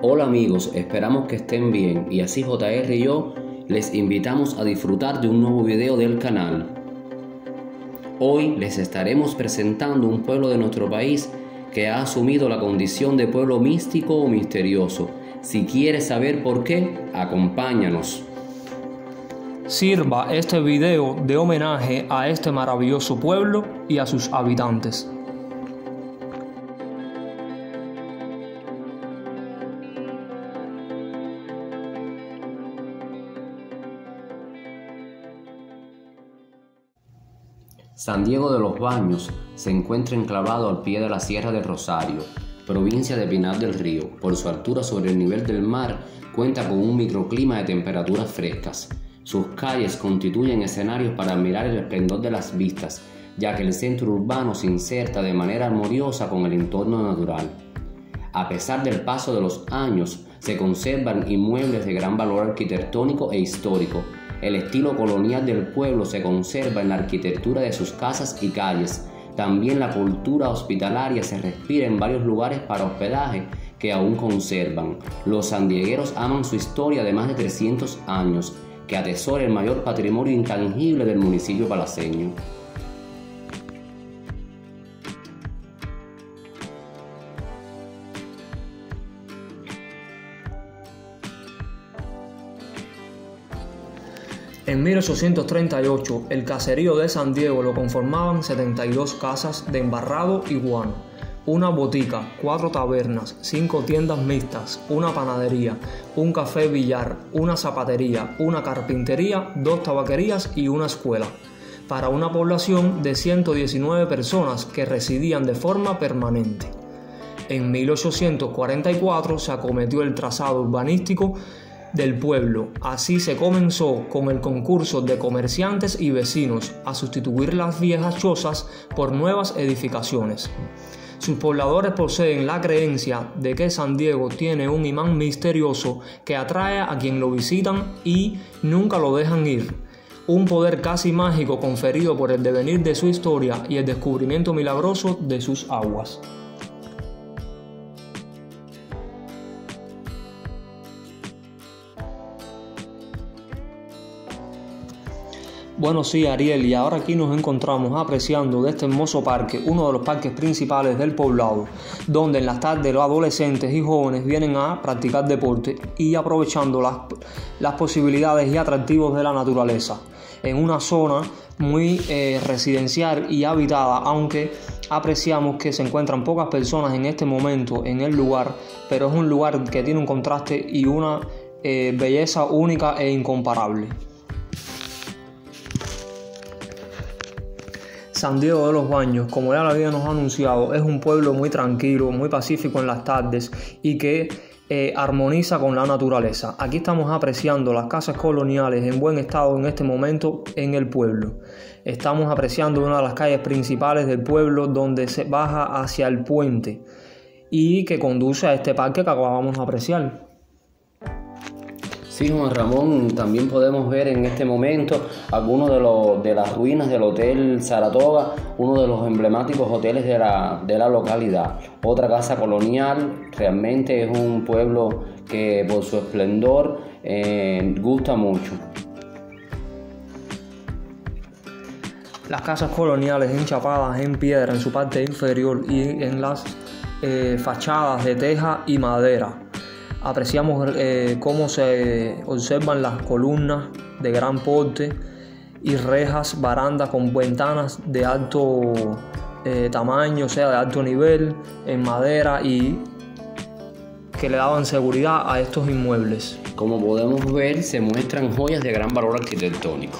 Hola amigos, esperamos que estén bien y así JR y yo les invitamos a disfrutar de un nuevo video del canal. Hoy les estaremos presentando un pueblo de nuestro país que ha asumido la condición de pueblo místico o misterioso. Si quieres saber por qué, acompáñanos. Sirva este video de homenaje a este maravilloso pueblo y a sus habitantes. San Diego de los Baños se encuentra enclavado al pie de la Sierra del Rosario, provincia de Pinar del Río. Por su altura sobre el nivel del mar, cuenta con un microclima de temperaturas frescas. Sus calles constituyen escenarios para admirar el esplendor de las vistas, ya que el centro urbano se inserta de manera armoniosa con el entorno natural. A pesar del paso de los años, se conservan inmuebles de gran valor arquitectónico e histórico. El estilo colonial del pueblo se conserva en la arquitectura de sus casas y calles. También la cultura hospitalaria se respira en varios lugares para hospedaje que aún conservan. Los sandiegueros aman su historia de más de 300 años, que atesora el mayor patrimonio intangible del municipio palaceño. En 1838, el caserío de San Diego lo conformaban 72 casas de embarrado y guano, una botica, 4 tabernas, 5 tiendas mixtas, una panadería, un café billar, una zapatería, una carpintería, 2 tabaquerías y una escuela, para una población de 119 personas que residían de forma permanente. En 1844 se acometió el trazado urbanístico del pueblo. Así se comenzó con el concurso de comerciantes y vecinos a sustituir las viejas chozas por nuevas edificaciones. Sus pobladores poseen la creencia de que San Diego tiene un imán misterioso que atrae a quien lo visitan y nunca lo dejan ir. Un poder casi mágico conferido por el devenir de su historia y el descubrimiento milagroso de sus aguas. Bueno, sí, Ariel, y ahora aquí nos encontramos apreciando de este hermoso parque, uno de los parques principales del poblado, donde en las tardes los adolescentes y jóvenes vienen a practicar deporte y aprovechando las posibilidades y atractivos de la naturaleza, en una zona muy residencial y habitada, aunque apreciamos que se encuentran pocas personas en este momento en el lugar, pero es un lugar que tiene un contraste y una belleza única e incomparable. San Diego de los Baños, como ya lo habíamos anunciado, es un pueblo muy tranquilo, muy pacífico en las tardes y que armoniza con la naturaleza. Aquí estamos apreciando las casas coloniales en buen estado en este momento en el pueblo. Estamos apreciando una de las calles principales del pueblo donde se baja hacia el puente y que conduce a este parque que acabamos de apreciar. Sí, Juan Ramón, también podemos ver en este momento algunos de las ruinas del Hotel Saratoga, uno de los emblemáticos hoteles de la localidad. Otra casa colonial, realmente es un pueblo que por su esplendor gusta mucho. Las casas coloniales enchapadas en piedra en su parte inferior y en las fachadas de teja y madera. Apreciamos cómo se observan las columnas de gran porte y rejas, barandas con ventanas de alto tamaño, o sea, de alto nivel, en madera y que le daban seguridad a estos inmuebles. Como podemos ver, se muestran joyas de gran valor arquitectónico.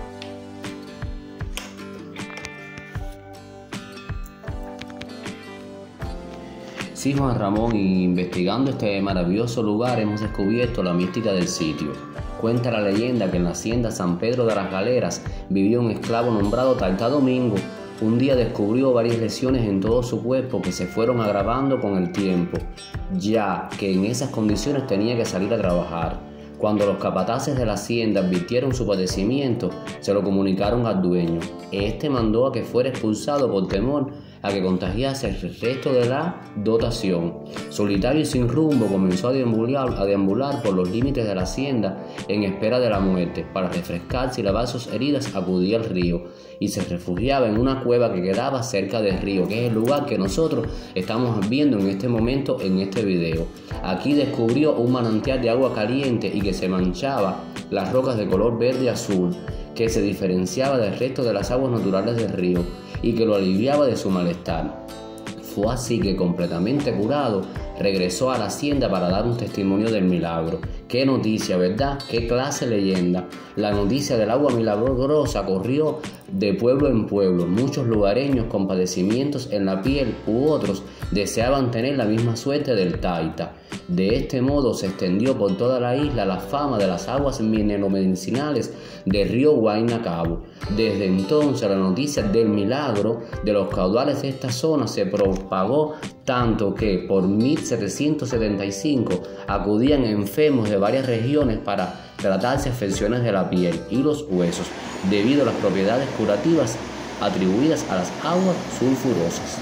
Sí, Juan Ramón, investigando este maravilloso lugar hemos descubierto la mística del sitio. Cuenta la leyenda que en la hacienda San Pedro de las Galeras vivía un esclavo nombrado Tata Domingo. Un día descubrió varias lesiones en todo su cuerpo que se fueron agravando con el tiempo, ya que en esas condiciones tenía que salir a trabajar. Cuando los capataces de la hacienda advirtieron su padecimiento, se lo comunicaron al dueño. Este mandó a que fuera expulsado por temor a que contagiase el resto de la dotación. Solitario y sin rumbo, comenzó a deambular por los límites de la hacienda en espera de la muerte. Para refrescarse y lavar sus heridas acudía al río y se refugiaba en una cueva que quedaba cerca del río, que es el lugar que nosotros estamos viendo en este momento en este video. Aquí descubrió un manantial de agua caliente y que se manchaba las rocas de color verde y azul, que se diferenciaba del resto de las aguas naturales del río y que lo aliviaba de su malestar. Fue así que, completamente curado, regresó a la hacienda para dar un testimonio del milagro. Qué noticia, ¿verdad? Qué clase de leyenda. La noticia del agua milagrosa corrió de pueblo en pueblo. Muchos lugareños con padecimientos en la piel u otros deseaban tener la misma suerte del Taita. De este modo se extendió por toda la isla la fama de las aguas mineromedicinales del río Guaynacabo. Desde entonces la noticia del milagro de los caudales de esta zona se propagó tanto que por 1775 acudían enfermos de varias regiones para tratarse afecciones de la piel y los huesos debido a las propiedades curativas atribuidas a las aguas sulfurosas.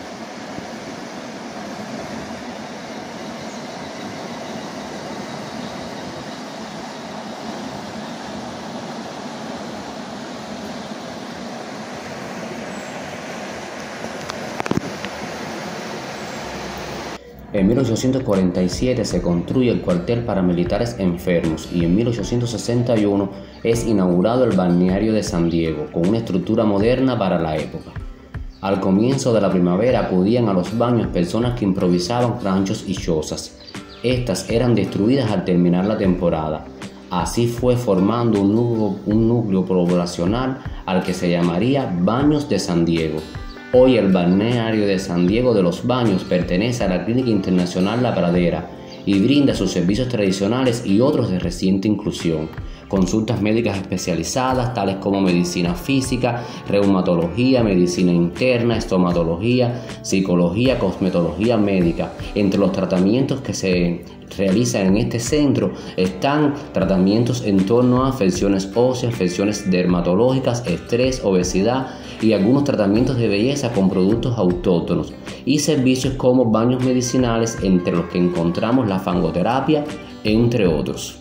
En 1847 se construye el cuartel para militares enfermos y en 1861 es inaugurado el balneario de San Diego con una estructura moderna para la época. Al comienzo de la primavera acudían a los baños personas que improvisaban ranchos y chozas. Estas eran destruidas al terminar la temporada. Así fue formando un núcleo poblacional al que se llamaría Baños de San Diego. Hoy el balneario de San Diego de los Baños pertenece a la Clínica Internacional La Pradera y brinda sus servicios tradicionales y otros de reciente inclusión. Consultas médicas especializadas tales como medicina física, reumatología, medicina interna, estomatología, psicología, cosmetología médica. Entre los tratamientos que se realizan en este centro están tratamientos en torno a afecciones óseas, afecciones dermatológicas, estrés, obesidad y algunos tratamientos de belleza con productos autóctonos y servicios como baños medicinales, entre los que encontramos la fangoterapia, entre otros.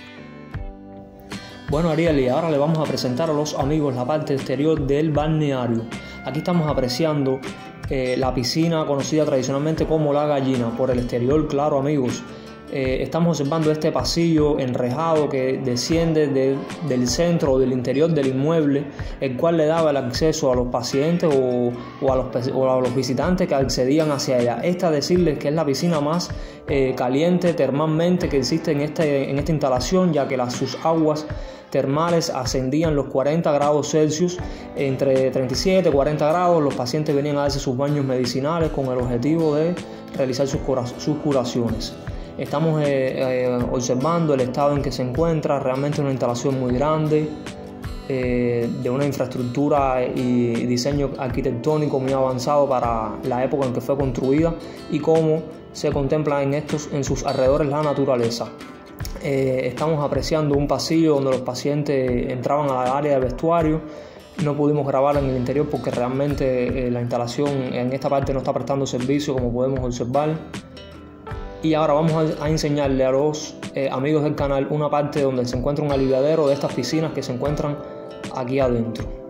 Bueno, Ariel, y ahora le vamos a presentar a los amigos la parte exterior del balneario. Aquí estamos apreciando la piscina conocida tradicionalmente como La Gallina. Por el exterior, claro, amigos, estamos observando este pasillo enrejado que desciende del centro o del interior del inmueble, el cual le daba el acceso a los pacientes o a los visitantes que accedían hacia ella. Esta, decirles que es la piscina más caliente termalmente que existe en esta instalación, ya que sus aguas termales ascendían los 40 grados Celsius, entre 37 y 40 grados. Los pacientes venían a darse sus baños medicinales con el objetivo de realizar sus curaciones. Estamos observando el estado en que se encuentra, realmente una instalación muy grande, de una infraestructura y diseño arquitectónico muy avanzado para la época en que fue construida y cómo se contempla en sus alrededores la naturaleza. Estamos apreciando un pasillo donde los pacientes entraban a la área de vestuario. No pudimos grabar en el interior porque realmente la instalación en esta parte no está prestando servicio, como podemos observar. Y ahora vamos a enseñarle a los amigos del canal una parte donde se encuentra un aliviadero de estas piscinas que se encuentran aquí adentro.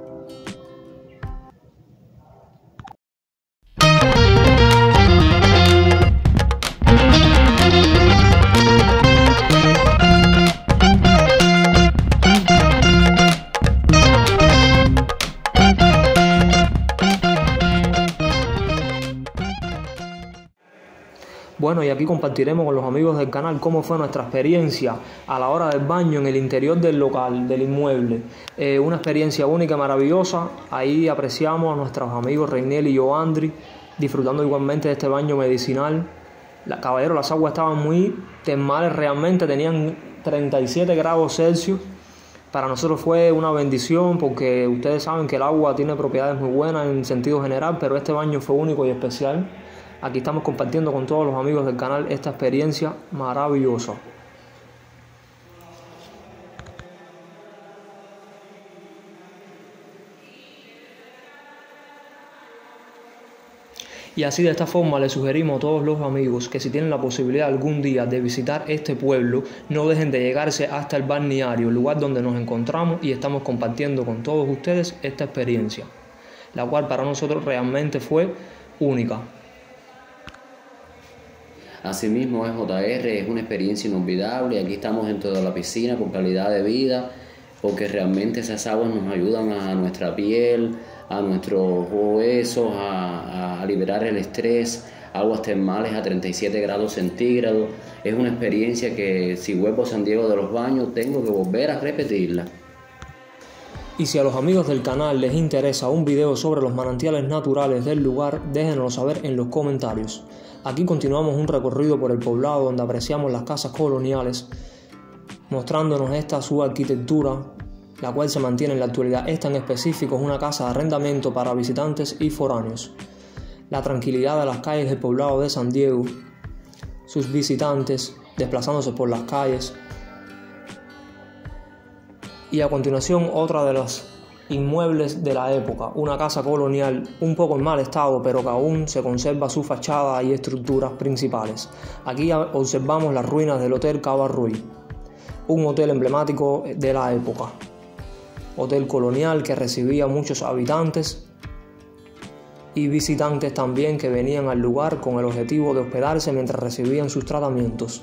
Bueno, y aquí compartiremos con los amigos del canal cómo fue nuestra experiencia a la hora del baño en el interior del local, del inmueble. Una experiencia única, maravillosa. Ahí apreciamos a nuestros amigos Reiniel y Joandri disfrutando igualmente de este baño medicinal. Caballero, las aguas estaban muy termales, realmente tenían 37 grados Celsius. Para nosotros fue una bendición porque ustedes saben que el agua tiene propiedades muy buenas en sentido general, pero este baño fue único y especial. Aquí estamos compartiendo con todos los amigos del canal esta experiencia maravillosa. Y así de esta forma le sugerimos a todos los amigos que si tienen la posibilidad algún día de visitar este pueblo, no dejen de llegarse hasta el balneario, el lugar donde nos encontramos y estamos compartiendo con todos ustedes esta experiencia, la cual para nosotros realmente fue única. Asimismo JR, es una experiencia inolvidable. Aquí estamos dentro de la piscina con calidad de vida, porque realmente esas aguas nos ayudan a nuestra piel, a nuestros huesos, a liberar el estrés. Aguas termales a 37 grados centígrados. Es una experiencia que si vuelvo a San Diego de los Baños tengo que volver a repetirla. Y si a los amigos del canal les interesa un video sobre los manantiales naturales del lugar, déjenoslo saber en los comentarios. Aquí continuamos un recorrido por el poblado donde apreciamos las casas coloniales, mostrándonos su arquitectura, la cual se mantiene en la actualidad. Esta en específico es una casa de arrendamiento para visitantes y foráneos. La tranquilidad de las calles del poblado de San Diego, sus visitantes desplazándose por las calles. Y a continuación otra de los inmuebles de la época, una casa colonial un poco en mal estado, pero que aún se conserva su fachada y estructuras principales. Aquí observamos las ruinas del Hotel Cabarrús, un hotel emblemático de la época, hotel colonial que recibía muchos habitantes y visitantes también que venían al lugar con el objetivo de hospedarse mientras recibían sus tratamientos.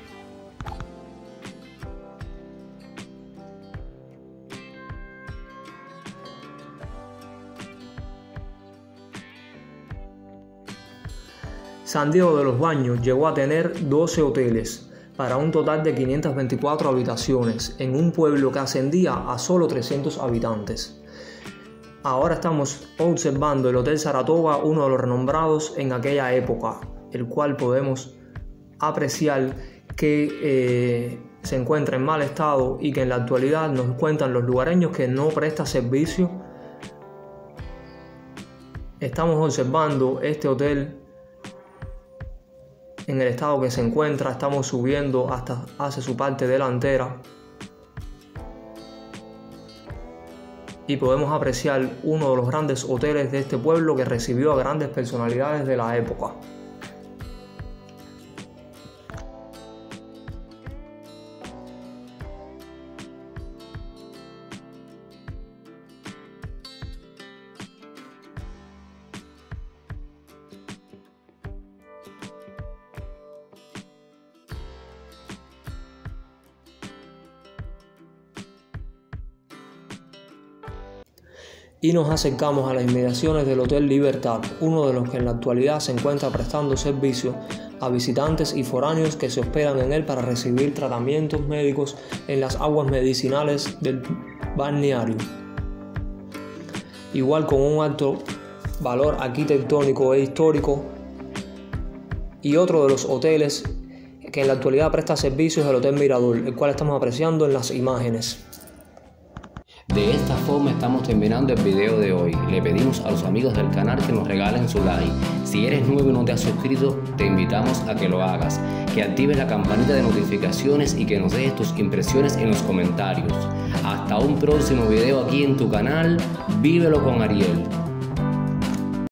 San Diego de los Baños llegó a tener 12 hoteles para un total de 524 habitaciones en un pueblo que ascendía a solo 300 habitantes. Ahora estamos observando el Hotel Saratoga, uno de los renombrados en aquella época, el cual podemos apreciar que se encuentra en mal estado y que en la actualidad nos cuentan los lugareños que no presta servicio. Estamos observando este hotel en el estado que se encuentra. Estamos subiendo hasta hacia su parte delantera y podemos apreciar uno de los grandes hoteles de este pueblo que recibió a grandes personalidades de la época. Y nos acercamos a las inmediaciones del Hotel Libertad, uno de los que en la actualidad se encuentra prestando servicio a visitantes y foráneos que se hospedan en él para recibir tratamientos médicos en las aguas medicinales del balneario. Igual con un alto valor arquitectónico e histórico. Y otro de los hoteles que en la actualidad presta servicios es el Hotel Mirador, el cual estamos apreciando en las imágenes. De esta forma estamos terminando el video de hoy. Le pedimos a los amigos del canal que nos regalen su like. Si eres nuevo y no te has suscrito, te invitamos a que lo hagas, que actives la campanita de notificaciones y que nos dejes tus impresiones en los comentarios. Hasta un próximo video aquí en tu canal. Vívelo con Ariel.